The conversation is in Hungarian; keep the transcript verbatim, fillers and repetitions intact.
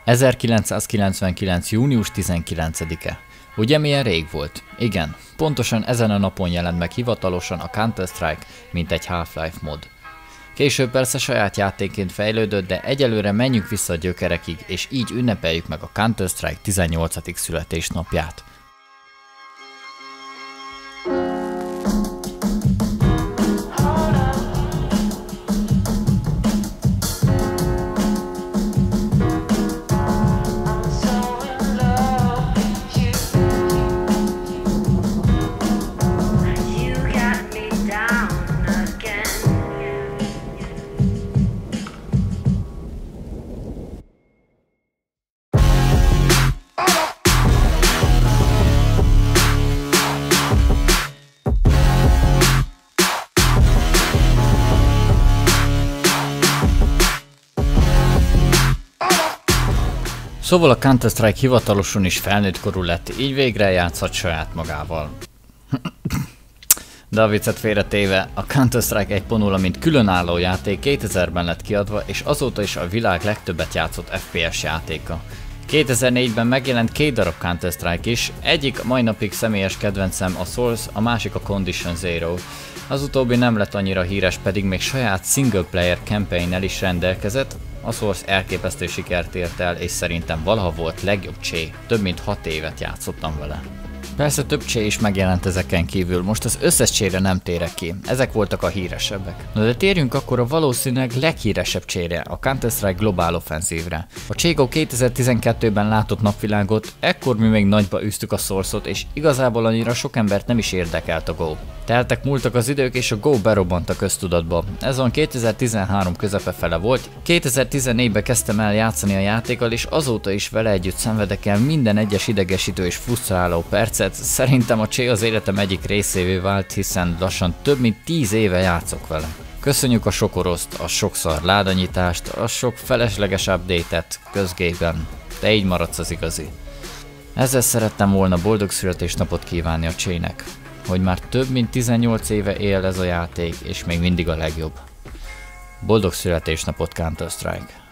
ezerkilencszázkilencvenkilenc. június tizenkilencedike. Ugye milyen rég volt? Igen, pontosan ezen a napon jelent meg hivatalosan a Counter-Strike, mint egy Half-Life mod. Később persze saját játékként fejlődött, de egyelőre menjünk vissza a gyökerekig, és így ünnepeljük meg a Counter-Strike tizennyolcadik születésnapját. Szóval a Counter-Strike hivatalosan is felnőtt korú lett, így végre játszhat saját magával. De a viccet félretéve, a Counter-Strike egy pont nulla mint különálló játék kétezerben lett kiadva, és azóta is a világ legtöbbet játszott ef pé es játéka. kétezer-négyben megjelent két darab Counter-Strike is, egyik mai napig személyes kedvencem a Source, a másik a Condition Zero. Az utóbbi nem lett annyira híres, pedig még saját single player campaign-nel is rendelkezett. A Source elképesztő sikert ért el, és szerintem valaha volt legjobb csé, több mint hat évet játszottam vele. Persze több csé is megjelent ezeken kívül, most az összes csére nem térek ki, ezek voltak a híresebbek. Na de térjünk akkor a valószínűleg leghíresebb csére, a Counter-Strike Global Offensive-re. A cségó kétezer-tizenkettőben látott napvilágot, ekkor mi még nagyba űztük a Source-ot, és igazából annyira sok embert nem is érdekelt a Go. Teltek múltak az idők, és a Go berobbant a köztudatba. Ez on kétezer-tizenhárom közepe fele volt, kétezer-tizennégyben kezdtem el játszani a játékkal, és azóta is vele együtt szenvedek el minden egyes idegesítő és frusztráló percet. Szerintem a csé az életem egyik részévé vált, hiszen lassan több mint tíz éve játszok vele. Köszönjük a sok oroszt, a sokszor ládanyitást, a sok felesleges update-et közgében, de így maradsz az igazi. Ezzel szerettem volna boldog születésnapot kívánni a csének, hogy már több mint tizennyolc éve él ez a játék, és még mindig a legjobb. Boldog születésnapot, Counter-Strike!